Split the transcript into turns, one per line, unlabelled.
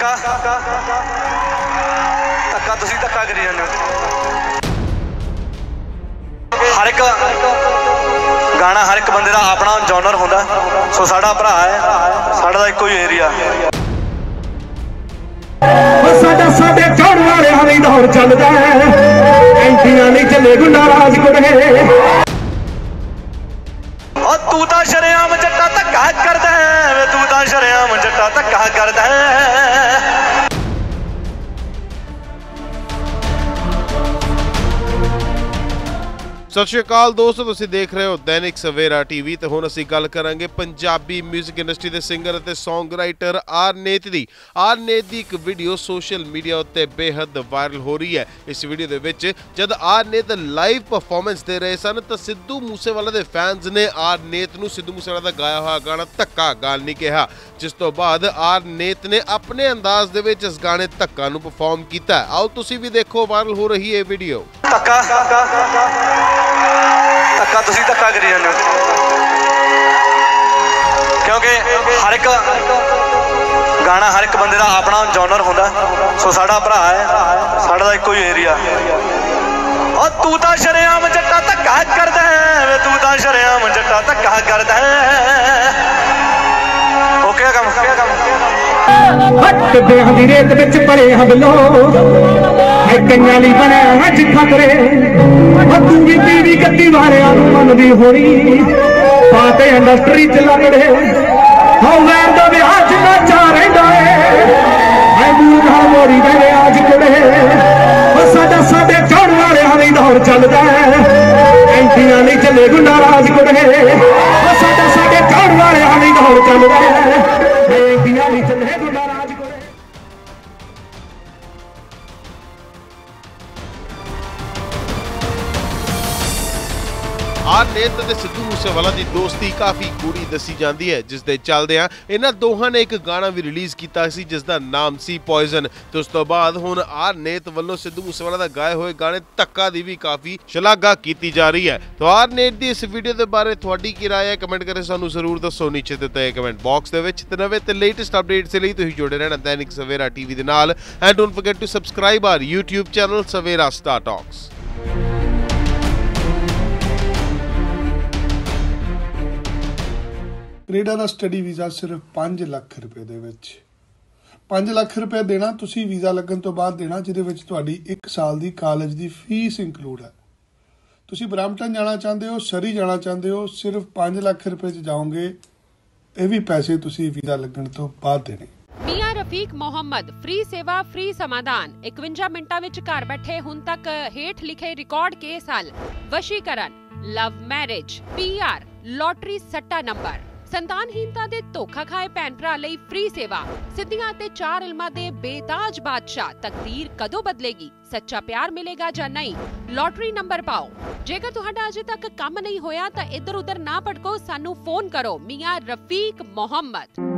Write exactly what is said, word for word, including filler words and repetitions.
ਧੱਕਾ ਧੱਕਾ ਤੁਸੀਂ ਧੱਕਾ ਕਰੀ ਜਾਂਦੇ ਹੋ। ਹਰ ਇੱਕ ਗਾਣਾ ਹਰ ਇੱਕ ਬੰਦੇ ਦਾ ਆਪਣਾ ਜਨਰ ਹੁੰਦਾ। ਸੋ ਸਾਡਾ ਭਰਾ ਹੈ, ਸਾਡਾ ਦਾ ਇੱਕੋ ਹੀ ਏਰੀਆ।
ਸਾਡਾ ਸਾਡੇ ਚੌੜ ਵਾਲਿਆਂ ਦੀ ਦੌੜ ਚੱਲਦਾ ਐਂਟੀਆਂ ਨਹੀਂ ਚੱਲੇ ਗੁੰਡਾ ਰਾਜ ਕੁੜੇ।
ਉਹ ਤੂੰ ਤਾਂ ਸ਼ਰੇਆਮ ਜੱਟਾ ਧੱਕਾ ਕਰਦਾ ਵੇ, ਤੂੰ ਤਾਂ ਸ਼ਰੇਆਮ ਜੱਟਾ ਧੱਕਾ ਕਰਦਾ।
सत श्री अकाल दोस्तों, तुसीं देख रहे हो दैनिक सवेरा टीवी। तो हुण असीं गल करांगे पंजाबी म्यूजिक इंडस्ट्री के सिंगर और सॉन्ग राइटर आरनेत दी। आरनेत दी एक वीडियो सोशल मीडिया उत्ते बेहद वायरल हो रही है। इस वीडियो दे विच जद आरनेत लाइव परफॉर्मेंस दे रहे सन तो सिद्धू मूसेवाला दे फैंस ने आरनेत नूं सिद्धू मूसेवाला दा गाया हुआ गाना धक्का गाल नहीं कहा, जिस तो बाद आरनेत ने अपने अंदाज दे विच इस गाने धक्का नूं परफॉर्म कीता। आओ तुसीं भी देखो, वायरल हो रही है वीडियो।
धक्का धक्का ਤੁਸੀਂ ਧੱਕਾ ਕਰੀ ਜਾਂਦੇ ਹੋ, ਕਿਉਂਕਿ ਹਰ ਇੱਕ ਗਾਣਾ ਹਰ ਇੱਕ ਬੰਦੇ ਦਾ ਆਪਣਾ ਜਨਰ ਹੁੰਦਾ। ਸੋ ਸਾਡਾ ਭਰਾ ਹੈ, ਸਾਡਾ ਦਾ ਇੱਕੋ ਹੀ ਏਰੀਆ। ਉਹ ਤੂੰ ਤਾਂ ਸ਼ਰੇਆਮ ਜੱਟਾ ਧੱਕਾ ਕਰਦਾ ਵੇ, ਤੂੰ ਤਾਂ ਸ਼ਰੇਆਮ ਜੱਟਾ ਧੱਕਾ ਕਰਦਾ। ਓਕੇ ਕੰਮ ਓਕੇ ਕੰਮ
ਹੱਟ ਬਿਆਂ ਦੀ ਰੇਤ ਵਿੱਚ ਪਰੇ ਹਬਲੋ ਹੈ ਕੰਨਾਂ ਲਈ ਬਣਿਆ ਅੱਜ ਖਤਰੇ। ਤੂੰ ਵੀ ਟੀਵੀ ਗੱਡੀ ਵਾਲਿਆਂ ਨੂੰ ਮੰਨਦੀ ਹੋਣੀ ਪਾਤੇ ਇੰਡਸਟਰੀ ਚ ਲਗੜੇ ਹੋ ਵੈਰ ਦਾ ਵਿਆਹ ਚ ਨਾਚਾ ਰਹਿੰਦਾ ਏ ਐ ਮੂਰਖਾ ਮੋੜੀ ਦੇ ਅੱਜ ਕੁੜੇ। ਉਹ ਸਾਡਾ ਸਾਡੇ ਚੌੜ ਵਾਲਿਆਂ ਦੀ ਦੌੜ ਚੱਲਦਾ ਐਂਟੀਆਂ ਨਹੀਂ ਚੱਲੇ ਗੁੰਡਾ ਰਾਜ ਕੁੜੇ। ਉਹ ਸਾਡਾ ਸਾਡੇ ਚੌੜ ਵਾਲਿਆਂ ਦੀ ਦੌੜ ਚੱਲਦਾ ਐਂਟੀਆਂ ਨਹੀਂ ਚੱਲੇ ਗੁੰਡਾ ਰਾਜ ਕੁੜੇ।
आरनेत ते सिद्धू मूसेवाला दी दोस्ती काफ़ी गूढ़ी दसी जाती है, जिस दे चलदियां इन्हां दोहां ने एक गाना भी रिलीज़ किया सी जिस दा नाम सी पॉइजन। तो उस तो बाद हुण आरनेत वल्लों सिद्धू मूसेवाला दा गाए हुए गाने धक्का दी भी काफ़ी शलाघा की जा रही है। तो आरनेत दी इस वीडियो के बारे तुहाडी की राय है, कमेंट करके सानू जरूर दसो नीचे दित्ते कमेंट बॉक्स दे विच। ते नवे ते लेटेस्ट अपडेट्स लई तुसीं जुड़े रहना दैनिक सवेरा टीवी दे नाल। And don't forget to subscribe our YouTube channel Savera star talks.
Canada ਦਾ ਸਟੱਡੀ ਵੀਜ਼ਾ ਸਿਰਫ ਪੰਜ ਲੱਖ ਰੁਪਏ ਦੇ ਵਿੱਚ। ਪੰਜ ਲੱਖ ਰੁਪਏ ਦੇਣਾ ਤੁਸੀਂ ਵੀਜ਼ਾ ਲੱਗਣ ਤੋਂ ਬਾਅਦ ਦੇਣਾ, ਜਿਹਦੇ ਵਿੱਚ ਤੁਹਾਡੀ ਇੱਕ ਸਾਲ ਦੀ ਕਾਲਜ ਦੀ ਫੀਸ ਇੰਕਲੂਡ ਹੈ। ਤੁਸੀਂ ਬਰੈਂਪਟਨ ਜਾਣਾ ਚਾਹੁੰਦੇ ਹੋ, ਸਰੀ ਜਾਣਾ ਚਾਹੁੰਦੇ ਹੋ, ਸਿਰਫ ਪੰਜ ਲੱਖ ਰੁਪਏ 'ਚ ਜਾਓਗੇ। ਇਹ ਵੀ ਪੈਸੇ ਤੁਸੀਂ ਵੀਜ਼ਾ ਲੱਗਣ ਤੋਂ ਬਾਅਦ ਦੇਣੇ।
मियां रफीक मोहम्मद फ्री सेवा फ्री समाधान इकवंजा मिनटां विच घर बैठे हुण तक हेठ लिखे रिकॉर्ड केस हल, वशीकरण, लव मैरिज, पीआर, लॉटरी सट्टा नंबर, संतानहीनता दे धोखा खाए भैन भरा लई फ्री सेवा, सिद्धियां ते चार इल्मां दे बेताज बादशाह। तकदीर कदों बदलेगी, सच्चा प्यार मिलेगा जां नहीं? लॉटरी नंबर पाओ। जेकर तुहाडा अजे तक काम नहीं होया तां इधर उधर ना भटको, सानू फोन करो। मियां रफीक मोहम्मद।